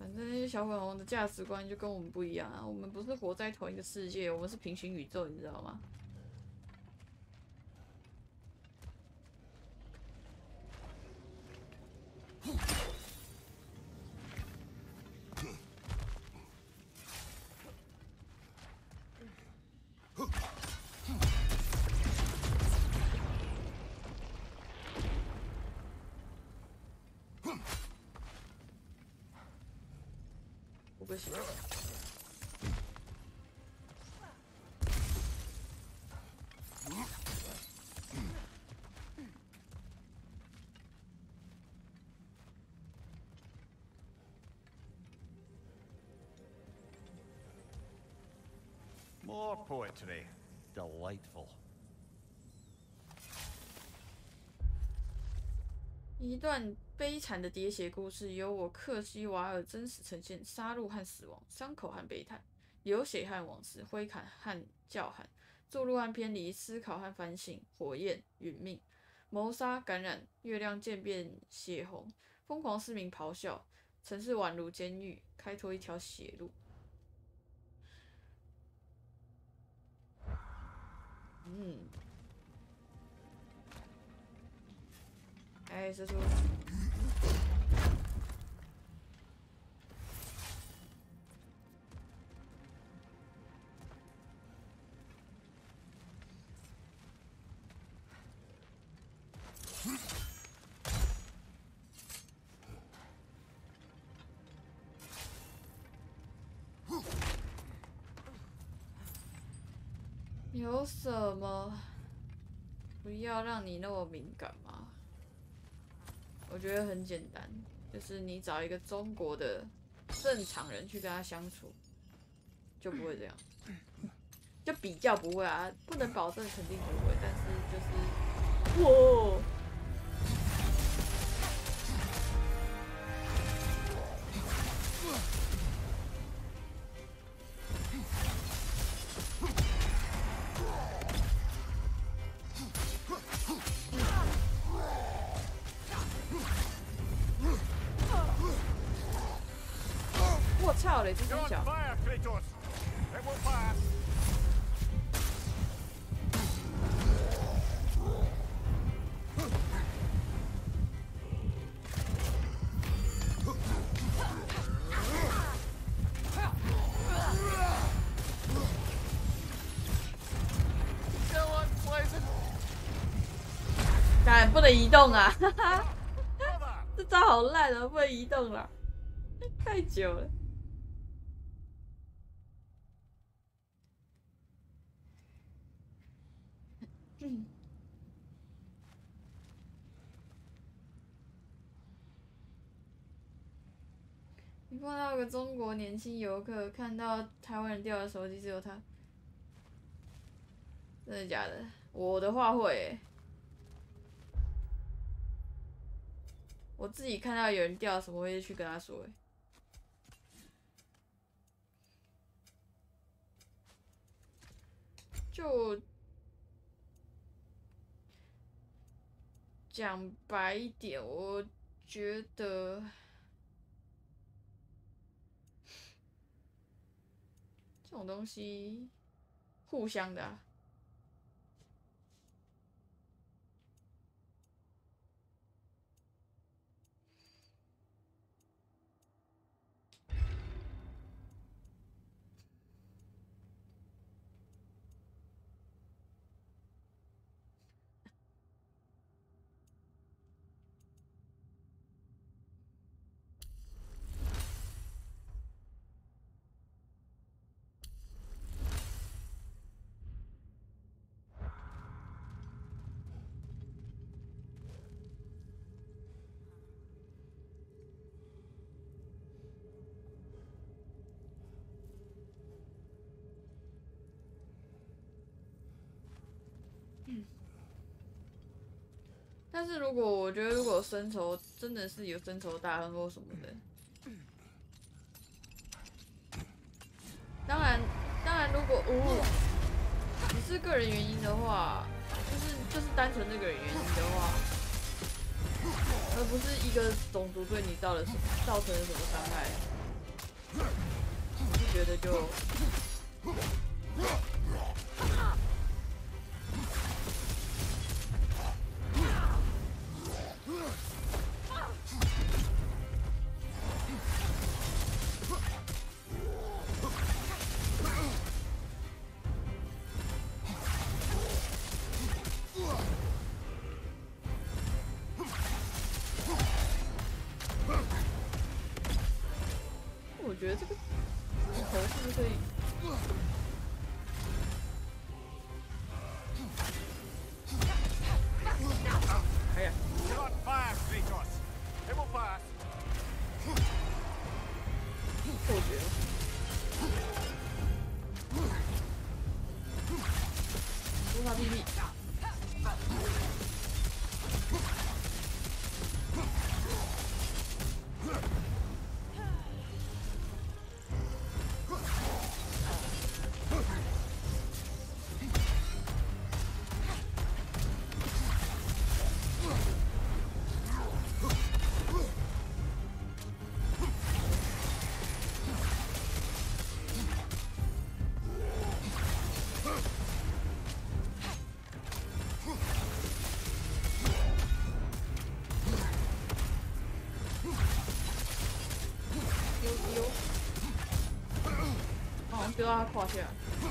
反正那些小粉红的价值观就跟我们不一样啊，我们不是活在同一个世界，我们是平行宇宙，你知道吗？我不行。 More poetry. Delightful. 一段悲惨的喋血故事，由我克西瓦尔真实呈现杀戮和死亡、伤口和悲叹、流血和往事、挥砍和叫喊、注入和偏离、思考和反省、火焰、殒命、谋杀、感染、月亮渐变血红、疯狂市民咆哮、城市宛如监狱，开拓一条血路。哎，这出。有什么不要让你那么敏感吗？我觉得很简单，就是你找一个中国的正常人去跟他相处，就不会这样，就比较不会啊，不能保证肯定不会，但是就是哇。我操嘞，这真小。干，不能移动啊！哈哈，这招好烂啊，不能移动了，太久了。你碰到个中国年轻游客，看到台湾人掉的手机，只有他。真的假的？我的话会欸。我自己看到有人掉什么，会去跟他说欸。就讲白一点，我觉得这种东西互相的啊。但是我觉得如果深仇真的是有深仇大恨或什么的，当然如果只是个人原因的话，就是单纯这个人原因的话，而不是一个种族对你造成了什么伤害， 我是觉得就。我觉得这个头是不是可以？哎呀！ Not fast, Kratos. It will pass. 错觉了。无法避避。丢到他胯下。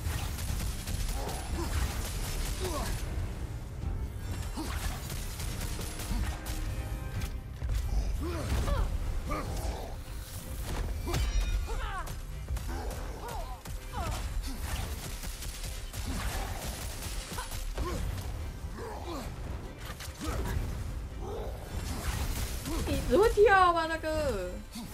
你只会跳吗，那个？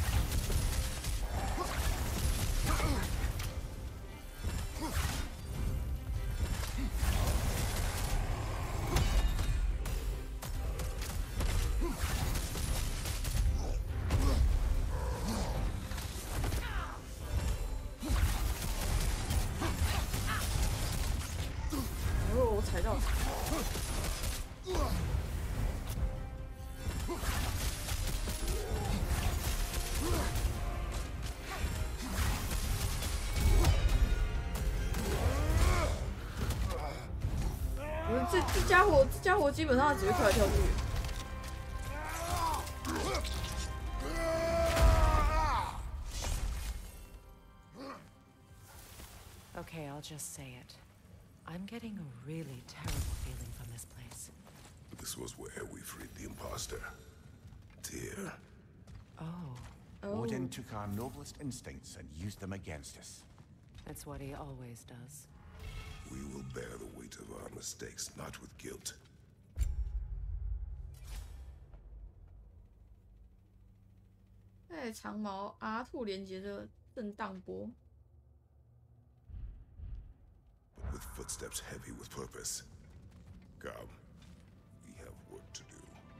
我踩到。这家伙基本上只会跳来跳去。 Okay, I'll just say it. I'm getting a really terrible feeling from this place. This was where we freed the imposter. Tyr. Oh. Odin took our noblest instincts and used them against us. That's what he always does. We will bear the weight of our mistakes, not with guilt. 长矛 R2 连接着震荡波。 With footsteps heavy with purpose. Come, we have work to do.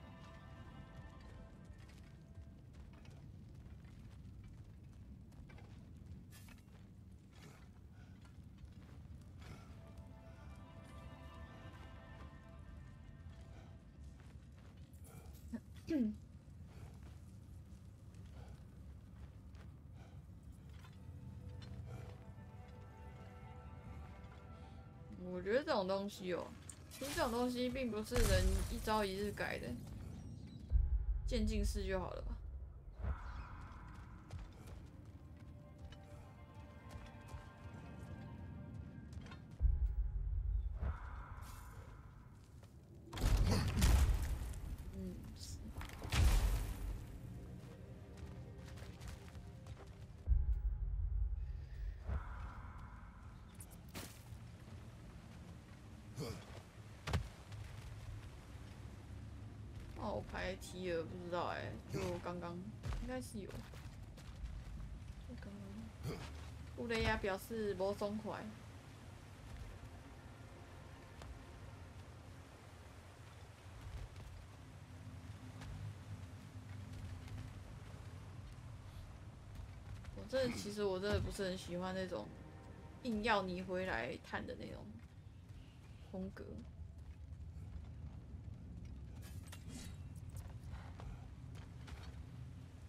Hmm. 我觉得这种东西哦，其实这种东西并不是人一朝一日改的，渐进式就好了吧。冒牌提尔不知道哎、就刚刚应该是有，就刚刚。布雷亚表示无爽快。其实我真的不是很喜欢那种硬要你回来探的那种风格。